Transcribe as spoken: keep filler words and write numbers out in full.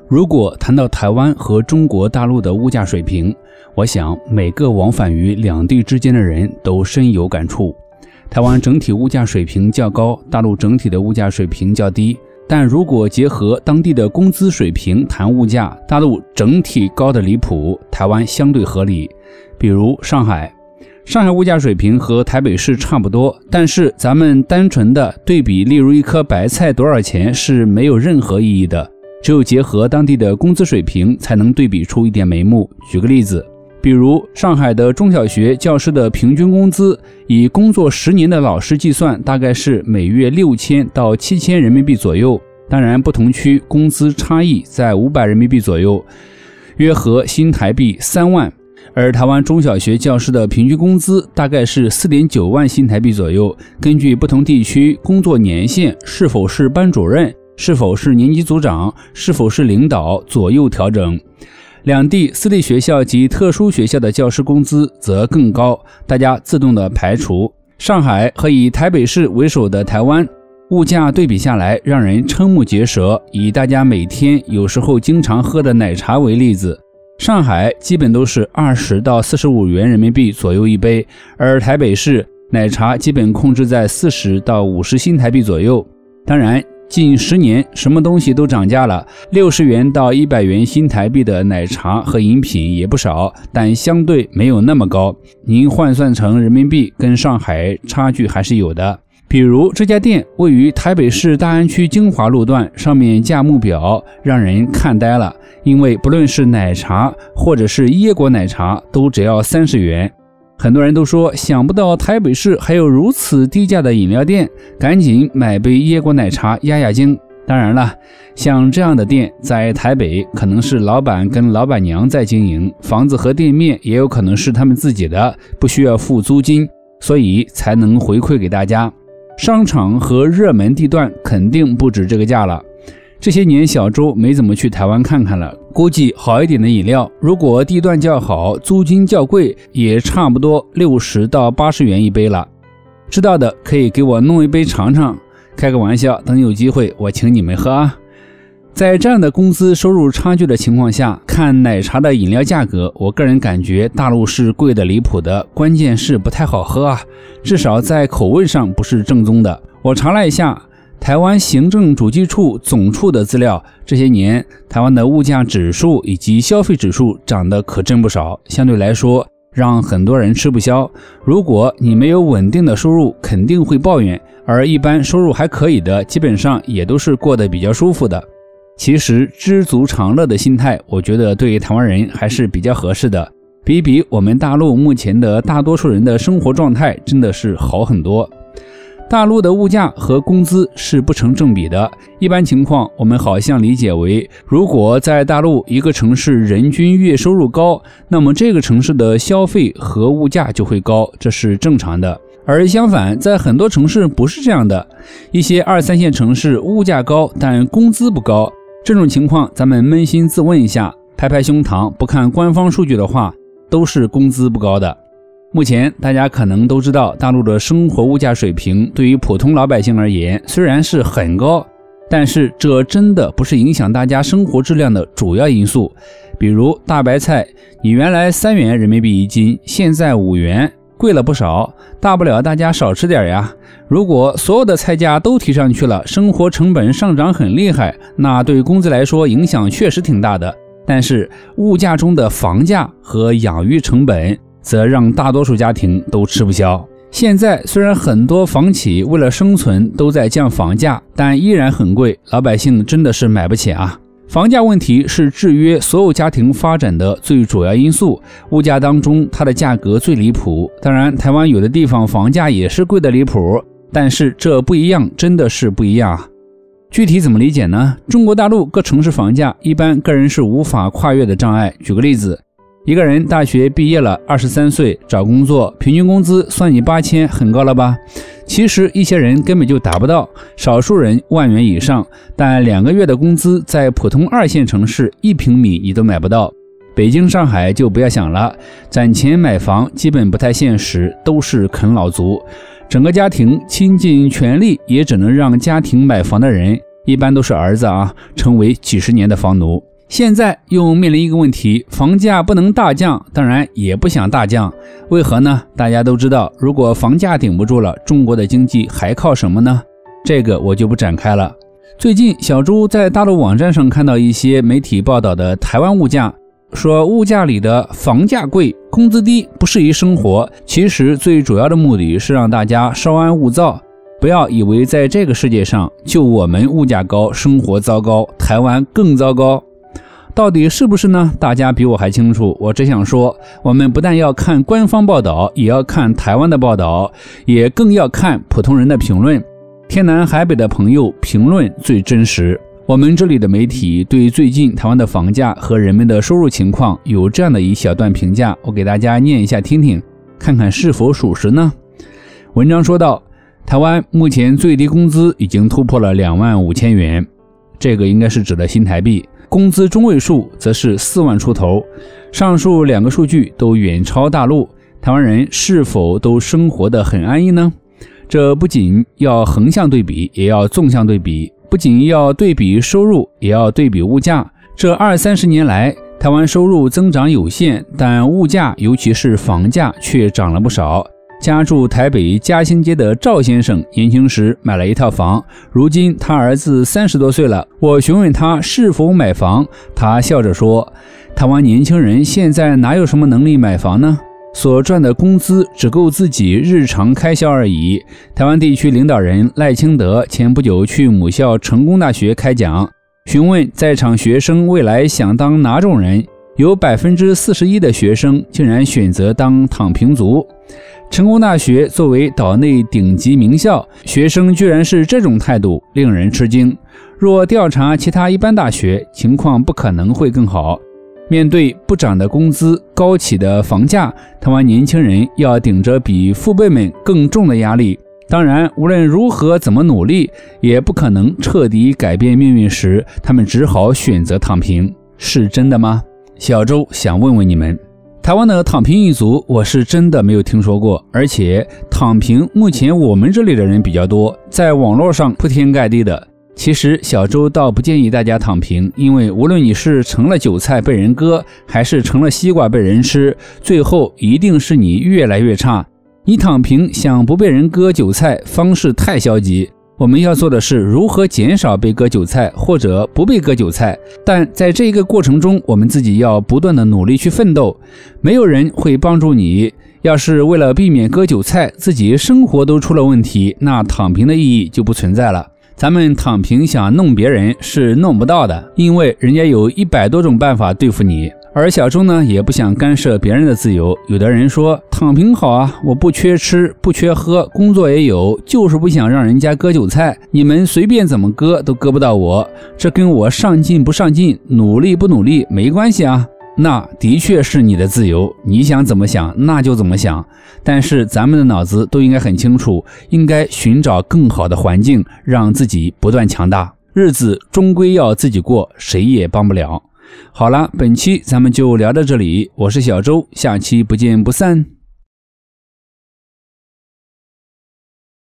如果谈到台湾和中国大陆的物价水平，我想每个往返于两地之间的人都深有感触。台湾整体物价水平较高，大陆整体的物价水平较低。但如果结合当地的工资水平谈物价，大陆整体高的离谱，台湾相对合理。比如上海，上海物价水平和台北市差不多，但是咱们单纯的对比，例如一颗白菜多少钱是没有任何意义的，只有结合当地的工资水平才能对比出一点眉目。举个例子，比如上海的中小学教师的平均工资，以工作十年的老师计算，大概是每月六千到七千人民币左右。当然，不同区工资差异在五百人民币左右，约合新台币三万。而台湾中小学教师的平均工资大概是 四点九万新台币左右。根据不同地区工作年限、是否是班主任、是否是年级组长、是否是领导左右调整。两地私立学校及特殊学校的教师工资则更高，大家自动的排除。上海和以台北市为首的台湾，物价对比下来让人瞠目结舌。以大家每天有时候经常喝的奶茶为例子，上海基本都是二十到四十五元人民币左右一杯，而台北市奶茶基本控制在四十到五十新台币左右。当然，近十年什么东西都涨价了，六十元到一百元新台币的奶茶和饮品也不少，但相对没有那么高。您换算成人民币跟上海差距还是有的。比如这家店位于台北市大安区精华路段，上面价目表让人看呆了，因为不论是奶茶或者是椰果奶茶都只要三十元。很多人都说想不到台北市还有如此低价的饮料店，赶紧买杯椰果奶茶压压惊。当然了，像这样的店在台北可能是老板跟老板娘在经营，房子和店面也有可能是他们自己的，不需要付租金，所以才能回馈给大家。商场和热门地段肯定不止这个价了。这些年小周没怎么去台湾看看了，估计好一点的饮料，如果地段较好，租金较贵，也差不多六十到八十元一杯了。知道的可以给我弄一杯尝尝，开个玩笑，等有机会我请你们喝啊。在这样的工资收入差距的情况下，看奶茶的饮料价格，我个人感觉大陆是贵的离谱的，关键是不太好喝啊，至少在口味上不是正宗的。我查了一下台湾行政主计处总处的资料，这些年台湾的物价指数以及消费指数涨得可真不少，相对来说让很多人吃不消。如果你没有稳定的收入，肯定会抱怨，而一般收入还可以的，基本上也都是过得比较舒服的。其实知足常乐的心态，我觉得对台湾人还是比较合适的，比比我们大陆目前的大多数人的生活状态真的是好很多。大陆的物价和工资是不成正比的，一般情况我们好像理解为，如果在大陆一个城市人均月收入高，那么这个城市的消费和物价就会高，这是正常的。而相反，在很多城市不是这样的，一些二三线城市物价高，但工资不高。这种情况咱们扪心自问一下，拍拍胸膛，不看官方数据的话，都是工资不高的。目前大家可能都知道，大陆的生活物价水平对于普通老百姓而言虽然是很高，但是这真的不是影响大家生活质量的主要因素。比如大白菜，你原来三元人民币一斤，现在五元，贵了不少，大不了大家少吃点呀。如果所有的菜价都提上去了，生活成本上涨很厉害，那对工资来说影响确实挺大的。但是物价中的房价和养育成本则让大多数家庭都吃不消。现在虽然很多房企为了生存都在降房价，但依然很贵，老百姓真的是买不起啊。房价问题是制约所有家庭发展的最主要因素，物价当中它的价格最离谱。当然台湾有的地方房价也是贵的离谱，但是这不一样，真的是不一样啊。具体怎么理解呢？中国大陆各城市房价一般个人是无法跨越的障碍。举个例子，一个人大学毕业了，二十三岁找工作，平均工资算你八千，很高了吧？其实一些人根本就达不到，少数人万元以上，但两个月的工资在普通二线城市一平米你都买不到。北京上海就不要想了，攒钱买房基本不太现实，都是啃老族。整个家庭倾尽全力也只能让家庭买房的人，一般都是儿子啊，成为几十年的房奴。 现在又面临一个问题，房价不能大降，当然也不想大降。为何呢？大家都知道，如果房价顶不住了，中国的经济还靠什么呢？这个我就不展开了。最近小猪在大陆网站上看到一些媒体报道的台湾物价，说物价里的房价贵，工资低，不适宜生活。其实最主要的目的是让大家稍安勿躁，不要以为在这个世界上就我们物价高，生活糟糕，台湾更糟糕。到底是不是呢？大家比我还清楚。我只想说，我们不但要看官方报道，也要看台湾的报道，也更要看普通人的评论。天南海北的朋友评论最真实。我们这里的媒体对最近台湾的房价和人们的收入情况有这样的一小段评价，我给大家念一下听听，看看是否属实呢？文章说到，台湾目前最低工资已经突破了两万五千元，这个应该是指的新台币。工资中位数则是四万出头，上述两个数据都远超大陆。台湾人是否都生活得很安逸呢？这不仅要横向对比，也要纵向对比，不仅要对比收入，也要对比物价。这二三十年来，台湾收入增长有限，但物价尤其是房价却涨了不少。家住台北嘉兴街的赵先生年轻时买了一套房，如今他儿子三十多岁了，我询问他是否买房，他笑着说，台湾年轻人现在哪有什么能力买房呢？所赚的工资只够自己日常开销而已。台湾地区领导人赖清德前不久去母校成功大学开讲，询问在场学生未来想当哪种人，有 百分之四十一 的学生竟然选择当躺平族。成功大学作为岛内顶级名校，学生居然是这种态度，令人吃惊。若调查其他一般大学，情况不可能会更好。面对不涨的工资、高企的房价，台湾年轻人要顶着比父辈们更重的压力。当然，无论如何怎么努力，也不可能彻底改变命运时，他们只好选择躺平。是真的吗？小周想问问你们。台湾的躺平一族我是真的没有听说过，而且躺平目前我们这里的人比较多，在网络上铺天盖地的。其实小周倒不建议大家躺平，因为无论你是成了韭菜被人割，还是成了西瓜被人吃，最后一定是你越来越差。你躺平想不被人割韭菜，方式太消极。我们要做的是如何减少被割韭菜，或者不被割韭菜。但在这一个过程中，我们自己要不断的努力去奋斗，没有人会帮助你。要是为了避免割韭菜，自己生活都出了问题，那躺平的意义就不存在了。咱们躺平想弄别人是弄不到的，因为人家有一百多种办法对付你。而小周呢，也不想干涉别人的自由。有的人说躺平好啊，我不缺吃不缺喝，工作也有，就是不想让人家割韭菜，你们随便怎么割都割不到我，这跟我上进不上进，努力不努力没关系啊。那的确是你的自由，你想怎么想那就怎么想。但是咱们的脑子都应该很清楚，应该寻找更好的环境，让自己不断强大。日子终归要自己过，谁也帮不了。好了，本期咱们就聊到这里，我是小周，下期不见不散。